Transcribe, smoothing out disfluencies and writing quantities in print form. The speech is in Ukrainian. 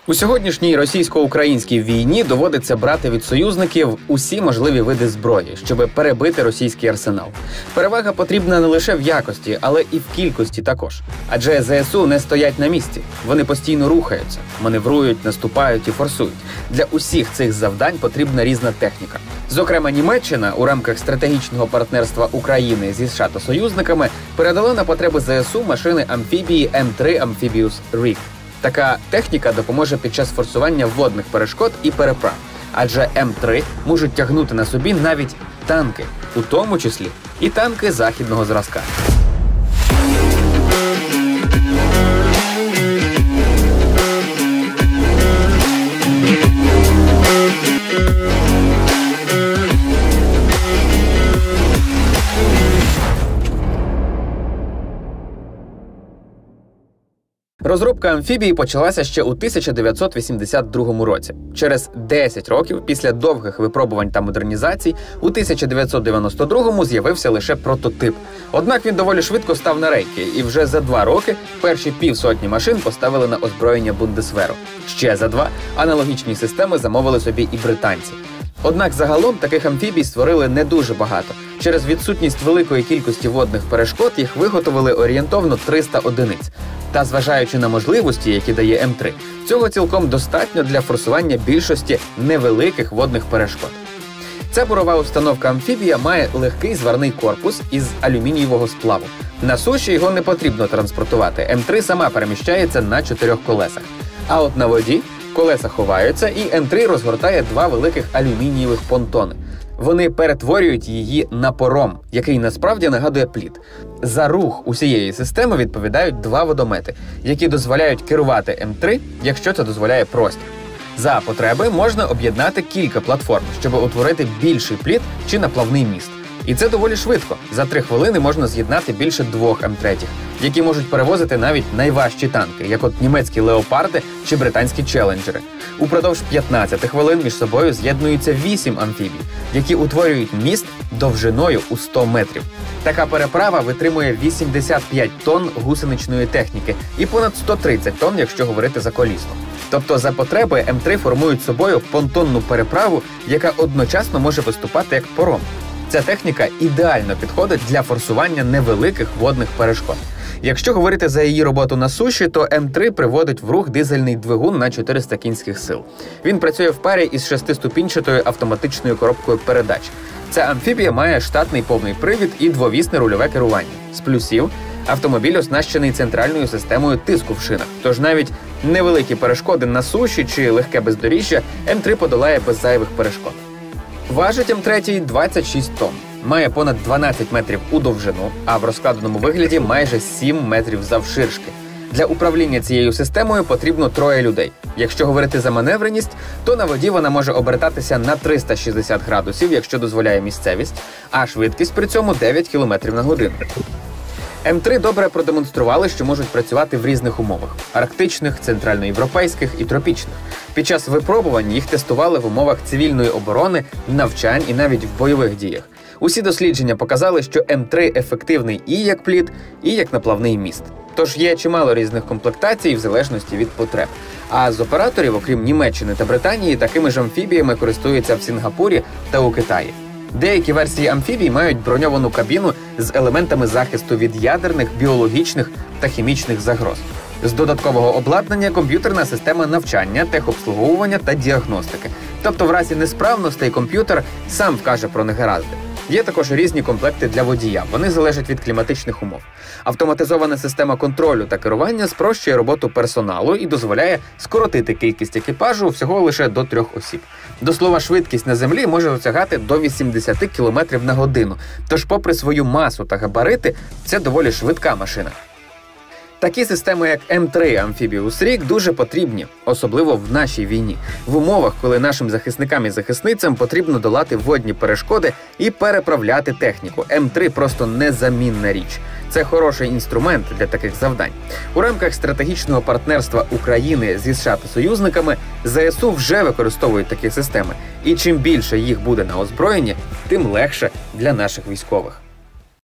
У сьогоднішній російсько-українській війні доводиться брати від союзників усі можливі види зброї, щоб перебити російський арсенал. Перевага потрібна не лише в якості, але і в кількості також. Адже ЗСУ не стоять на місці. Вони постійно рухаються, маневрують, наступають і форсують. Для усіх цих завдань потрібна різна техніка. Зокрема, Німеччина у рамках стратегічного партнерства України зі США та союзниками передала на потреби ЗСУ машини-амфібії М3 Amphibious Rig. Така техніка допоможе під час форсування водних перешкод і переправ. Адже М3 можуть тягнути на собі навіть танки, у тому числі і танки західного зразка. Розробка амфібії почалася ще у 1982 році. Через 10 років після довгих випробувань та модернізацій у 1992-му з'явився лише прототип. Однак він доволі швидко став на рейки, і вже за 2 роки перші півсотні машин поставили на озброєння Бундесверу. Ще за 2 аналогічні системи замовили собі і британці. Однак загалом таких амфібій створили не дуже багато. Через відсутність великої кількості водних перешкод їх виготовили орієнтовно 300 одиниць. Та зважаючи на можливості, які дає М3, цього цілком достатньо для форсування більшості невеликих водних перешкод. Ця бурова установка-амфібія має легкий зварний корпус із алюмінієвого сплаву. На суші його не потрібно транспортувати, М3 сама переміщається на 4 колесах. А от на воді колеса ховаються, і М3 розгортає 2 великих алюмінієвих понтони. Вони перетворюють її на паром, який насправді нагадує плід. За рух усієї системи відповідають 2 водомети, які дозволяють керувати М3, якщо це дозволяє простір. За потреби можна об'єднати кілька платформ, щоб утворити більший плід чи наплавний міст. І це доволі швидко. За 3 хвилини можна з'єднати більше 2 М3, які можуть перевозити навіть найважчі танки, як от німецькі леопарди чи британські челенджери. Упродовж 15 хвилин між собою з'єднуються 8 амфібій, які утворюють міст довжиною у 100 метрів. Така переправа витримує 85 тонн гусеничної техніки і понад 130 тонн, якщо говорити за колісно. Тобто за потреби М3 формують собою понтонну переправу, яка одночасно може виступати як паром. Ця техніка ідеально підходить для форсування невеликих водних перешкод. Якщо говорити за її роботу на суші, то М3 приводить в рух дизельний двигун на 400 кінських сил. Він працює в парі із 6-ступінчатою автоматичною коробкою передач. Ця амфібія має штатний повний привід і двовісне рульове керування. З плюсів – автомобіль оснащений центральною системою тиску в шинах. Тож навіть невеликі перешкоди на суші чи легке бездоріжжя М3 подолає без зайвих перешкод. Важить М3 26 тонн, має понад 12 метрів у довжину, а в розкладеному вигляді майже 7 метрів завширшки. Для управління цією системою потрібно 3 людей. Якщо говорити за маневреність, то на воді вона може обертатися на 360 градусів, якщо дозволяє місцевість, а швидкість при цьому 9 км на годину. М3 добре продемонстрували, що можуть працювати в різних умовах – арктичних, центральноєвропейських і тропічних. Під час випробувань їх тестували в умовах цивільної оборони, навчань і навіть в бойових діях. Усі дослідження показали, що М3 ефективний і як плід, і як наплавний міст. Тож є чимало різних комплектацій в залежності від потреб. А з операторів, окрім Німеччини та Британії, такими ж амфібіями користуються в Сінгапурі та у Китаї. Деякі версії амфібій мають броньовану кабіну з елементами захисту від ядерних, біологічних та хімічних загроз. З додаткового обладнання – комп'ютерна система навчання, техобслуговування та діагностики. Тобто в разі несправностей комп'ютер сам вкаже про негаразди. Є також різні комплекти для водія, вони залежать від кліматичних умов. Автоматизована система контролю та керування спрощує роботу персоналу і дозволяє скоротити кількість екіпажу всього лише до 3 осіб. До слова, швидкість на землі може досягати до 80 км на годину, тож попри свою масу та габарити, це доволі швидка машина. Такі системи, як М3 Amphibious Rig, дуже потрібні, особливо в нашій війні. В умовах, коли нашим захисникам і захисницям потрібно долати водні перешкоди і переправляти техніку. М3 просто незамінна річ. Це хороший інструмент для таких завдань. У рамках стратегічного партнерства України зі США та союзниками ЗСУ вже використовують такі системи. І чим більше їх буде на озброєнні, тим легше для наших військових.